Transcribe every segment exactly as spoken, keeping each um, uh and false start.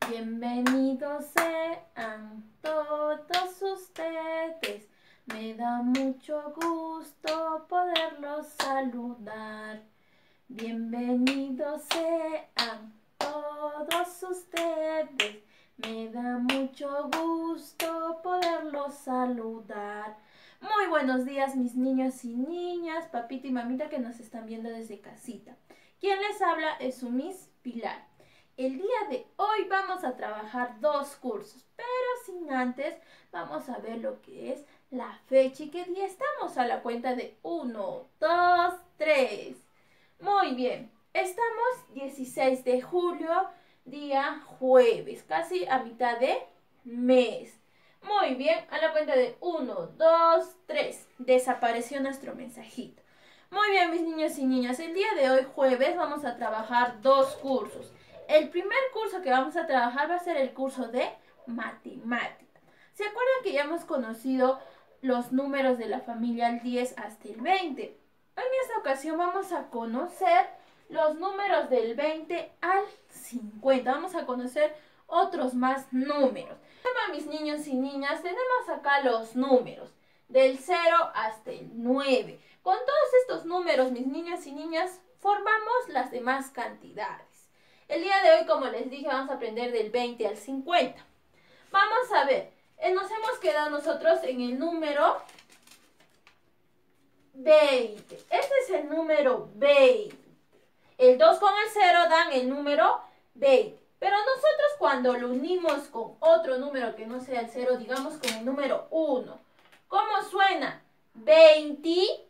Bienvenidos sean todos ustedes. Me da mucho gusto poderlos saludar. Bienvenidos sean todos ustedes. Me da mucho gusto poderlos saludar. Muy buenos días, mis niños y niñas, papito y mamita que nos están viendo desde casita. Quien les habla es su Miss Pilar. El día de hoy vamos a trabajar dos cursos, pero sin antes vamos a ver lo que es la fecha y qué día estamos a la cuenta de uno, dos, tres. Muy bien, estamos dieciséis de julio, día jueves, casi a mitad de mes. Muy bien, a la cuenta de uno, dos, tres. Desapareció nuestro mensajito. Muy bien, mis niños y niñas, el día de hoy jueves vamos a trabajar dos cursos. El primer curso que vamos a trabajar va a ser el curso de matemática. ¿Se acuerdan que ya hemos conocido los números de la familia al diez hasta el veinte? En esta ocasión vamos a conocer los números del veinte al cincuenta. Vamos a conocer otros más números. Bueno, mis niños y niñas, tenemos acá los números del cero hasta el nueve. Con todos estos números, mis niños y niñas, formamos las demás cantidades. El día de hoy, como les dije, vamos a aprender del veinte al cincuenta. Vamos a ver, nos hemos quedado nosotros en el número veinte. Este es el número veinte. El dos con el cero dan el número veinte. Pero nosotros cuando lo unimos con otro número que no sea el cero, digamos con el número uno, ¿cómo suena? veintiuno.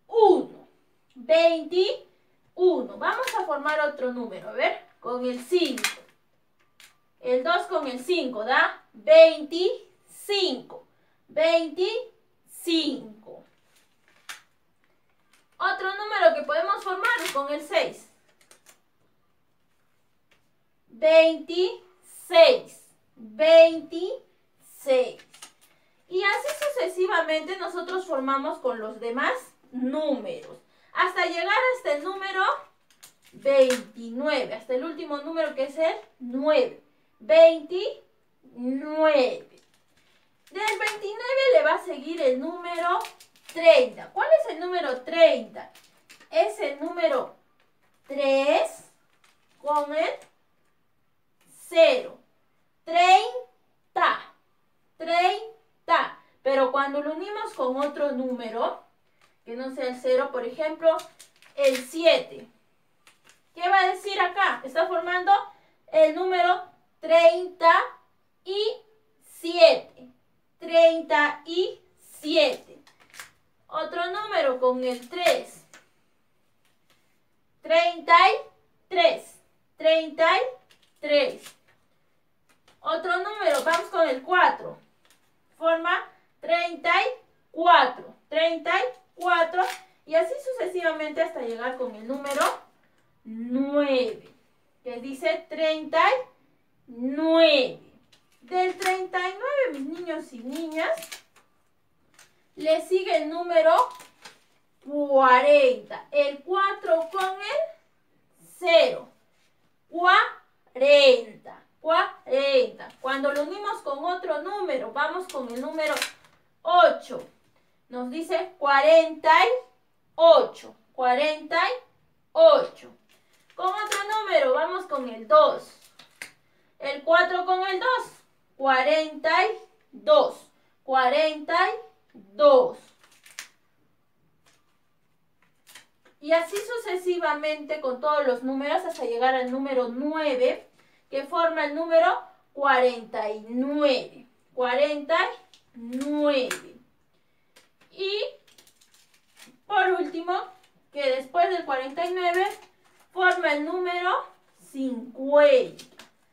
veintiuno. Vamos a formar otro número, a ver, con el cinco. El dos con el cinco da veinticinco. veinticinco. Otro número que podemos formar es con el seis. veintiséis. veintiséis. Y así sucesivamente nosotros formamos con los demás números. Hasta llegar hasta el número veintinueve. Hasta el último número que es el nueve. veintinueve. Del veintinueve le va a seguir el número treinta. ¿Cuál es el número treinta? Es el número tres con el cero. treinta. treinta. Pero cuando lo unimos con otro número, que no sea el cero, por ejemplo, el siete. ¿Qué va a decir acá? Está formando el número treinta y siete. treinta y siete. Otro número con el tres. treinta y tres. treinta y tres. Otro número, vamos con el cuatro. Forma treinta y cuatro. treinta y cuatro. Y así sucesivamente hasta llegar con el número nueve. Que dice treinta y nueve. Del treinta y nueve, mis niños y niñas, le sigue el número cuarenta. El cuatro con el cero. cuarenta. cuarenta. Cuando lo unimos con otro número, vamos con el número ocho. Nos dice cuarenta y ocho. cuarenta y ocho. Con otro número, vamos con el dos. El cuatro con el dos. cuarenta y dos. cuarenta y dos. Y así sucesivamente con todos los números hasta llegar al número nueve, que forma el número cuarenta y nueve. cuarenta y nueve. Y por último, que después del cuarenta y nueve forma el número cincuenta.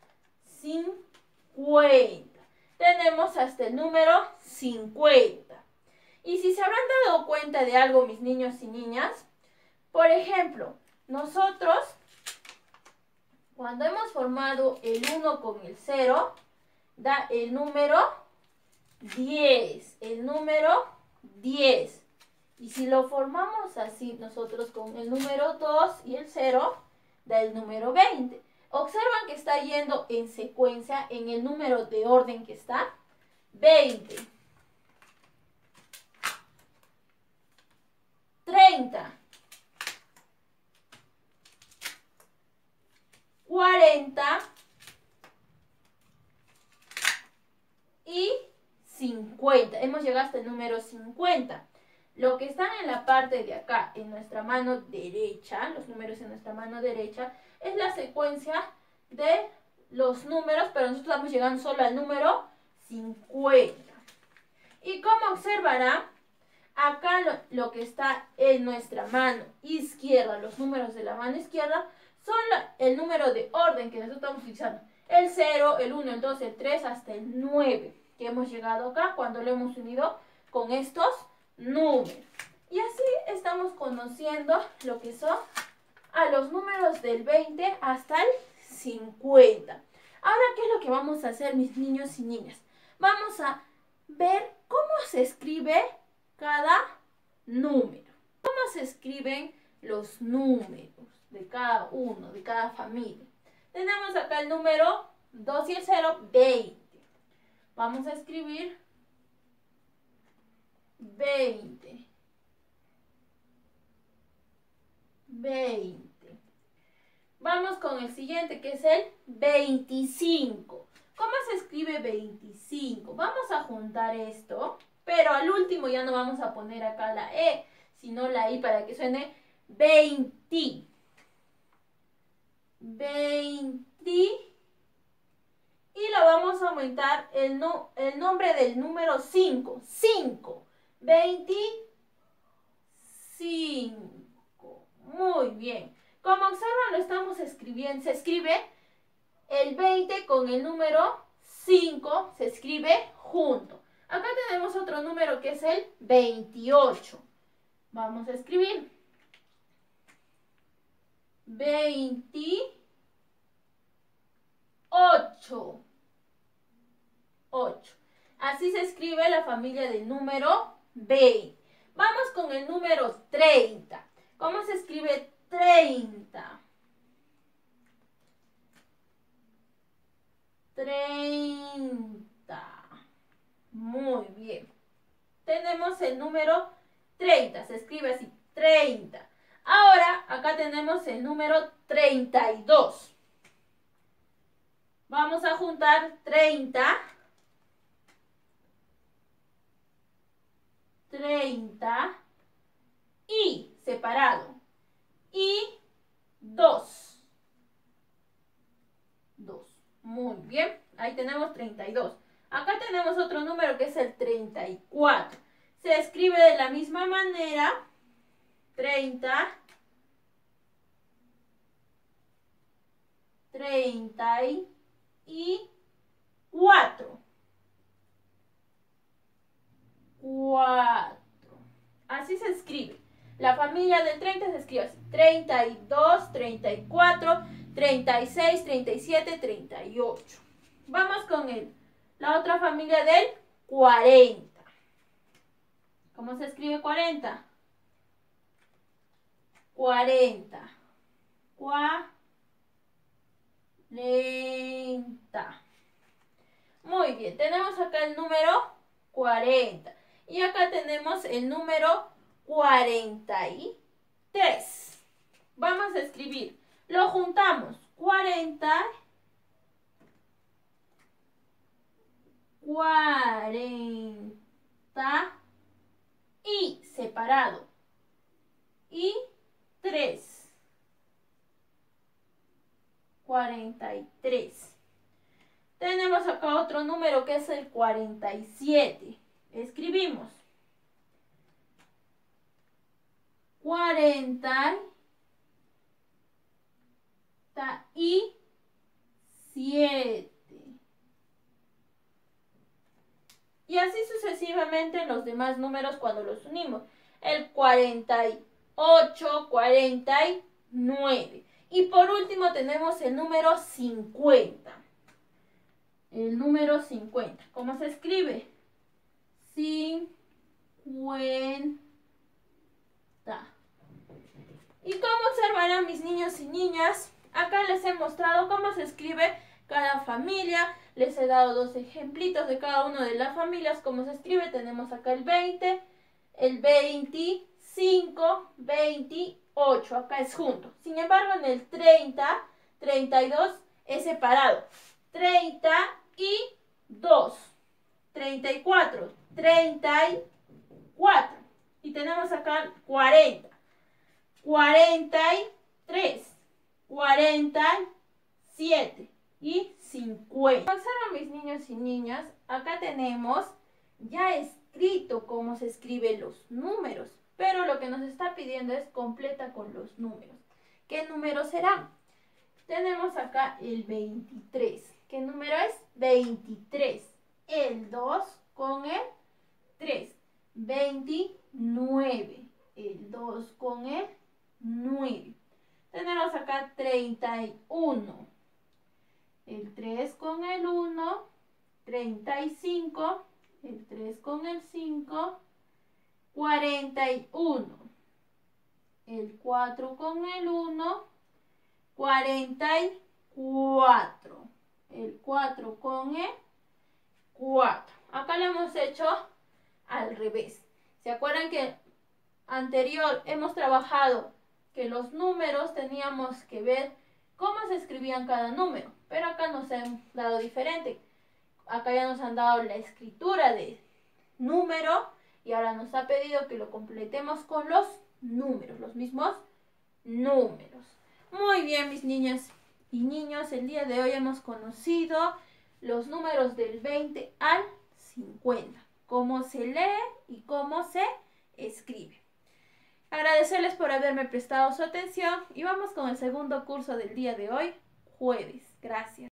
cincuenta. Tenemos hasta el número cincuenta. Y si se habrán dado cuenta de algo, mis niños y niñas, por ejemplo, nosotros, cuando hemos formado el uno con el cero, da el número diez. El número diez. Y si lo formamos así, nosotros con el número dos y el cero, da el número veinte. Observan que está yendo en secuencia en el número de orden que está. veinte. treinta. cuarenta. Y cincuenta. Hemos llegado hasta el número cincuenta. Lo que están en la parte de acá, en nuestra mano derecha, los números en nuestra mano derecha, es la secuencia de los números, pero nosotros estamos llegando solo al número cincuenta. Y como observarán, acá lo, lo que está en nuestra mano izquierda, los números de la mano izquierda, son la, el número de orden que nosotros estamos utilizando. El cero, el uno, el dos, el tres, hasta el nueve, que hemos llegado acá cuando lo hemos unido con estos números. Y así estamos conociendo lo que son a los números del veinte hasta el cincuenta. Ahora, ¿qué es lo que vamos a hacer, mis niños y niñas? Vamos a ver cómo se escribe cada número. ¿Cómo se escriben los números de cada uno, de cada familia? Tenemos acá el número dos y el cero, veinte. Vamos a escribir veinte. veinte. Vamos con el siguiente, que es el veinticinco. ¿Cómo se escribe veinticinco? Vamos a juntar esto, pero al último ya no vamos a poner acá la E, sino la I para que suene veinte. veinte. Y lo vamos a aumentar el, no, el nombre del número cinco. cinco. veinticinco. Muy bien. Como observan, lo estamos escribiendo. Se escribe el veinte con el número cinco. Se escribe junto. Acá tenemos otro número que es el veintiocho. Vamos a escribir veintiocho. ocho. Así se escribe la familia del número veinte. Vamos con el número treinta. ¿Cómo se escribe treinta? treinta. Muy bien. Tenemos el número treinta. Se escribe así, treinta. Ahora, acá tenemos el número treinta y dos. Vamos a juntar treinta. treinta y separado y dos. dos. Muy bien, ahí tenemos treinta y dos. Acá tenemos otro número que es el treinta y cuatro. Se escribe de la misma manera, treinta, treinta y cuatro. cuatro. Así se escribe. La familia del treinta se escribe así. treinta y dos, treinta y cuatro, treinta y seis, treinta y siete, treinta y ocho. Vamos con el, la otra familia del cuarenta. ¿Cómo se escribe cuarenta? cuarenta. cuarenta. Muy bien, tenemos acá el número cuarenta. Y acá tenemos el número cuarenta y tres. Vamos a escribir. Lo juntamos. cuarenta. cuarenta. Y separado. Y tres. cuarenta y tres. Tenemos acá otro número que es el cuarenta y siete. Escribimos cuarenta y siete. Y así sucesivamente los demás números cuando los unimos. El cuarenta y ocho, cuarenta y nueve. Y por último tenemos el número cincuenta. El número cincuenta. ¿Cómo se escribe? cincuenta. Y como observarán mis niños y niñas, Acá les he mostrado cómo se escribe cada familia. Les he dado dos ejemplitos de cada una de las familias, cómo se escribe. Tenemos acá el veinte, el veinticinco, veintiocho. Acá es junto. Sin embargo, en el treinta, treinta y dos es separado. treinta y dos, treinta y cuatro, treinta y cuatro. Y tenemos acá cuarenta, cuarenta y tres, cuarenta y siete y cincuenta. Observen, mis niños y niñas, acá tenemos ya escrito cómo se escriben los números, pero lo que nos está pidiendo es completa con los números. ¿Qué números serán? Tenemos acá el veintitrés. ¿Qué número es? veintitrés. El dos con el tres. veintinueve. El dos con el nueve. Tenemos acá treinta y uno. El tres con el uno. treinta y cinco. El tres con el cinco. cuarenta y uno. El cuatro con el uno. cuarenta y cuatro. El cuatro con el cuatro. Acá lo hemos hecho al revés. ¿Se acuerdan que anterior hemos trabajado que los números teníamos que ver cómo se escribían cada número? Pero acá nos han dado diferente. Acá ya nos han dado la escritura de número y ahora nos ha pedido que lo completemos con los números, los mismos números. Muy bien, mis niñas y niños, el día de hoy hemos conocido los números del veinte al cincuenta, cómo se lee y cómo se escribe. Agradecerles por haberme prestado su atención y vamos con el segundo curso del día de hoy, jueves. Gracias.